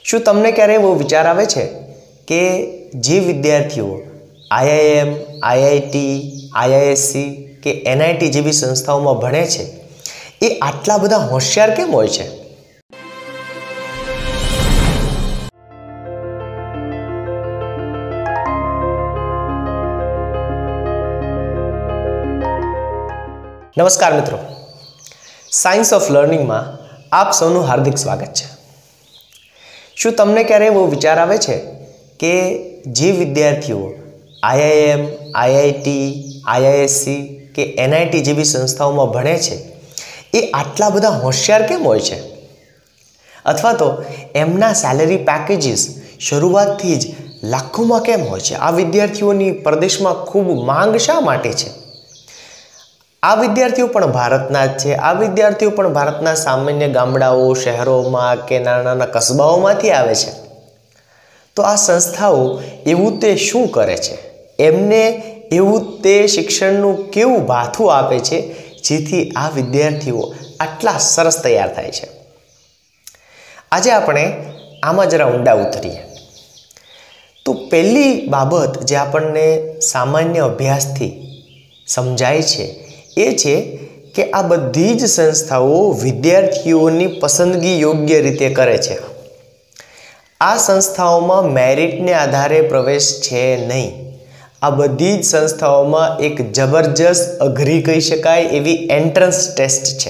શું તમને ક્યારે એવો વિચાર આવે છે કે જે વિદ્યાર્થીઓ આઈઆઈએમ, આઈઆઈટી, આઈઆઈએસસી કે એનઆઈટી જેવી સંસ્થાઓમાં ભણે છે એ આટલા બધા હોશિયાર કેમ હોય છે? નમસ્કાર મિત્રો, સાયન્સ ઓફ લર્નિંગમાં આપ સૌનું હાર્દિક સ્વાગત છે. શું તમને ક્યારે એવો વિચાર આવે છે કે જે વિદ્યાર્થીઓ આઈઆઈએમ, આઈઆઈટી, આઈઆઈએસસી કે એનઆઈટી જેવી સંસ્થાઓમાં ભણે છે એ આટલા બધા હોશિયાર કેમ હોય છે? અથવા તો એમના સેલેરી પેકેજીસ શરૂઆતથી જ લાખોમાં કેમ હોય છે? આ વિદ્યાર્થીઓની પરદેશમાં ખૂબ માંગ શા માટે છે? આ વિદ્યાર્થીઓ પણ ભારતના જ છે. આ વિદ્યાર્થીઓ પણ ભારતના સામાન્ય ગામડાઓ, શહેરોમાં કે નાના નાના કસ્બાઓમાંથી આવે છે. તો આ સંસ્થાઓ એવું તે શું કરે છે? એમને એવું તે શિક્ષણનું કેવું ભાથું આપે છે જેથી આ વિદ્યાર્થીઓ આટલા સરસ તૈયાર થાય છે? આજે આપણે આમાં જરા ઊંડા ઉતરીએ. તો પહેલી બાબત જે આપણને સામાન્ય અભ્યાસથી સમજાય છે એ છે કે આ બધી જ સંસ્થાઓ વિદ્યાર્થીઓની પસંદગી યોગ્ય રીતે કરે છે. આ સંસ્થાઓમાં મેરિટને આધારે પ્રવેશ છે નહીં. આ બધી જ સંસ્થાઓમાં એક જબરજસ્ત અઘરી કહી શકાય એવી એન્ટ્રન્સ ટેસ્ટ છે.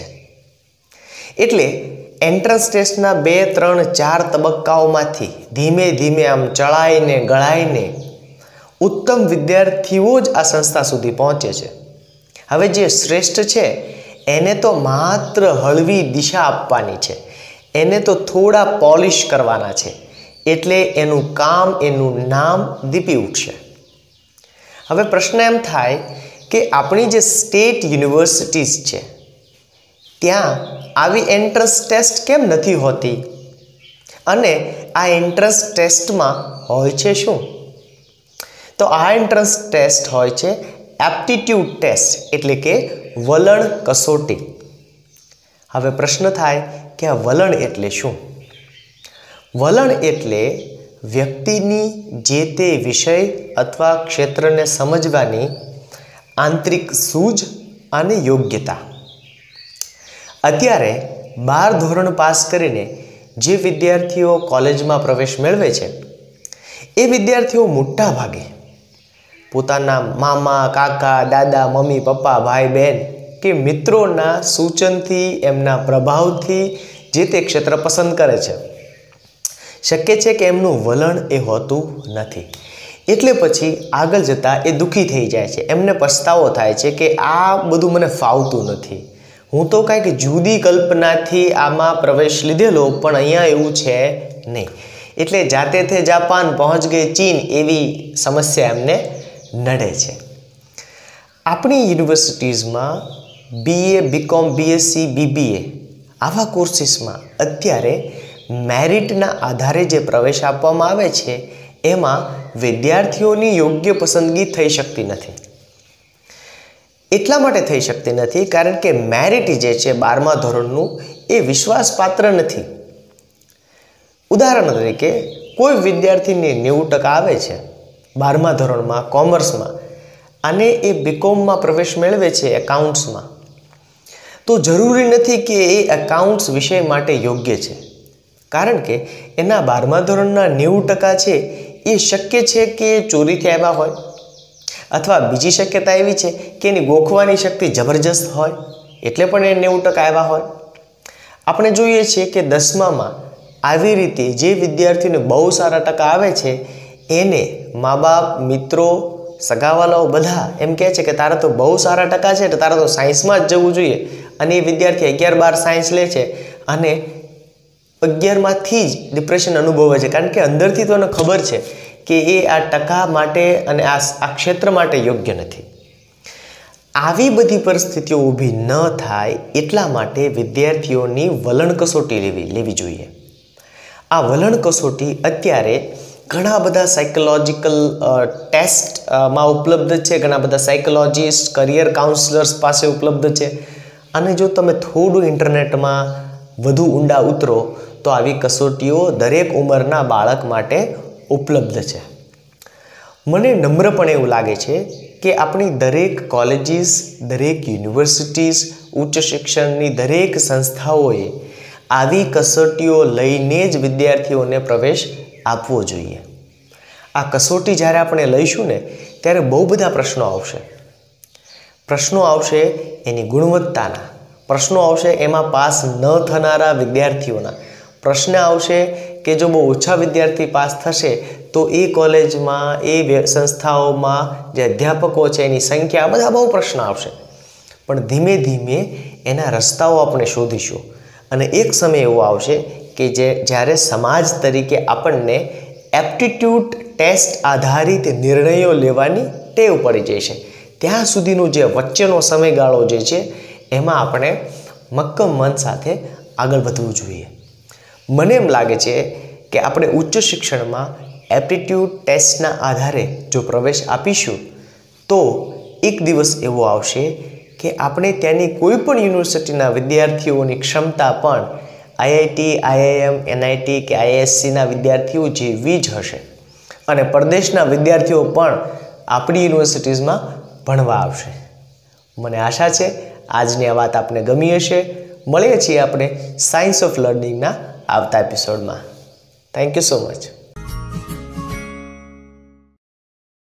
એટલે એન્ટ્રન્સ ટેસ્ટના 2, 3, 4 તબક્કાઓમાંથી ધીમે ધીમે આમ ચડાઈને ગળાઈને ઉત્તમ વિદ્યાર્થીઓ જ આ સંસ્થા સુધી પહોંચે છે. હવે જે શ્રેષ્ઠ છે એને તો માત્ર હળવી દિશા આપવાની છે, એને તો થોડા પોલિશ કરવાના છે, એટલે એનું કામ, એનું નામ દીપી ઉઠશે. હવે પ્રશ્ન એમ થાય કે આપણી જે સ્ટેટ યુનિવર્સિટીઝ છે ત્યાં આવી એન્ટ્રન્સ ટેસ્ટ કેમ નથી હોતી? અને આ એન્ટ્રન્સ ટેસ્ટમાં હોય છે શું? તો આ એન્ટ્રન્સ ટેસ્ટ હોય છે એપ્ટિટ્યૂડ ટેસ્ટ, એટલે કે વલણ કસોટી. હવે પ્રશ્ન થાય કે આ વલણ એટલે શું? વલણ એટલે વ્યક્તિની જે તે વિષય અથવા ક્ષેત્રને સમજવાની આંતરિક સૂઝ અને યોગ્યતા. અત્યારે 12 ધોરણ પાસ કરીને જે વિદ્યાર્થીઓ કોલેજમાં પ્રવેશ મેળવે છે એ વિદ્યાર્થીઓ મોટા ભાગે પોતાના મામા, કાકા, દાદા, મમ્મી, પપ્પા, ભાઈ, બહેન કે મિત્રોના સૂચનથી, એમના પ્રભાવથી જે તે ક્ષેત્ર પસંદ કરે છે. શક્ય છે કે એમનું વલણ એ હોતું નથી, એટલે પછી આગળ જતાં એ દુઃખી થઈ જાય છે. એમને પછતાવો થાય છે કે આ બધું મને ફાવતું નથી, હું તો કાંઈક જુદી કલ્પનાથી આમાં પ્રવેશ લીધેલો પણ અહીંયા એવું છે નહીં. એટલે જાતે થે જાપાન પહોંચ ગઈ ચીન એવી સમસ્યા એમને નડે છે. આપણી યુનિવર્સિટીઝમાં BA, BCom, BSc, BBA આવા કોર્સીસમાં અત્યારે મેરિટના આધારે જે પ્રવેશ આપવામાં આવે છે એમાં વિદ્યાર્થીઓની યોગ્ય પસંદગી થઈ શકતી નથી. એટલા માટે થઈ શકતી નથી કારણ કે મેરિટ જે છે 12મા ધોરણનું એ વિશ્વાસપાત્ર નથી. ઉદાહરણ તરીકે કોઈ વિદ્યાર્થીને 90% આવે છે 12મા ધોરણમાં કોમર્સમાં અને એ BComમાં પ્રવેશ મેળવે છે એકાઉન્ટ્સમાં, તો જરૂરી નથી કે એ એકાઉન્ટ્સ વિષય માટે યોગ્ય છે. કારણ કે એના 12મા ધોરણના 90% છે એ શક્ય છે કે ચોરીથી આવ્યા હોય, અથવા બીજી શક્યતા એવી છે કે એની ગોખવાની શક્તિ જબરજસ્ત હોય એટલે પણ એ 90% આવ્યા હોય. આપણે જોઈએ છીએ કે 10મામાં આવી રીતે જે વિદ્યાર્થીને બહુ સારા ટકા આવે છે એને મા બાપ, મિત્રો, સગાવાલાઓ બધા એમ કહે છે કે તારા તો બહુ સારા ટકા છે, તારા તો સાયન્સમાં જ જવું જોઈએ. અને એ વિદ્યાર્થી 11-12 સાયન્સ લે છે અને 11માંથી જ ડિપ્રેશન અનુભવે છે, કારણ કે અંદરથી તો એને ખબર છે કે એ આ ટકા માટે અને આ ક્ષેત્ર માટે યોગ્ય નથી. આવી બધી પરિસ્થિતિઓ ઊભી ન થાય એટલા માટે વિદ્યાર્થીઓની વલણ કસોટી લેવી જોઈએ. આ વલણ કસોટી અત્યારે ઘણા બધા સાયકોલોજીકલ ટેસ્ટમાં ઉપલબ્ધ છે, ઘણા બધા સાયકોલોજીસ્ટ, કરિયર કાઉન્સલર્સ પાસે ઉપલબ્ધ છે. અને જો તમે થોડું ઇન્ટરનેટમાં વધુ ઊંડા ઉતરો તો આવી કસોટીઓ દરેક ઉંમરના બાળક માટે ઉપલબ્ધ છે. મને નમ્રપણે એવું લાગે છે કે આપણી દરેક કોલેજીસ, દરેક યુનિવર્સિટીઝ, ઉચ્ચ શિક્ષણની દરેક સંસ્થાઓએ આવી કસોટીઓ લઈને જ વિદ્યાર્થીઓને પ્રવેશ આપવો જોઈએ. આ કસોટી જ્યારે આપણે લઈશું ને ત્યારે બહુ બધા પ્રશ્નો આવશે. પ્રશ્નો આવશે એની ગુણવત્તાના, પ્રશ્નો આવશે એમાં પાસ ન થનારા વિદ્યાર્થીઓના, પ્રશ્ન આવશે કે જો બહુ ઓછા વિદ્યાર્થી પાસ થશે તો એ કોલેજમાં, એ સંસ્થાઓમાં જે અધ્યાપકો છે એની સંખ્યા, બધા બહુ પ્રશ્ન આવશે. પણ ધીમે ધીમે એના રસ્તાઓ આપણે શોધીશું અને એક સમય એવો આવશે કે જ્યારે સમાજ તરીકે આપણને એપ્ટિટ્યૂડ ટેસ્ટ આધારિત નિર્ણયો લેવાની ટેવ પડી જશે. ત્યાં સુધીનો જે વચ્ચેનો સમયગાળો જે છે એમાં આપણે મક્કમ મન સાથે આગળ વધવું જોઈએ. મને એમ લાગે છે કે આપણે ઉચ્ચ શિક્ષણમાં એપ્ટિટ્યૂડ ટેસ્ટના આધારે જો પ્રવેશ આપીશું તો એક દિવસ એવો આવશે કે આપણે ત્યાંની કોઈ પણ યુનિવર્સિટીના વિદ્યાર્થીઓની ક્ષમતા પણ આઈઆઈટી, આઈઆઈએમ, એનઆઈટી કે આઈએસસીના વિદ્યાર્થીઓ જેવી જ હશે અને પરદેશના વિદ્યાર્થીઓ પણ આપણી યુનિવર્સિટીઝમાં ભણવા આવશે. મને આશા છે આજની આ વાત આપને ગમી હશે. મળીએ છીએ આપણે સાયન્સ ઓફ લર્નિંગના આવતા એપિસોડમાં. Thank you so much.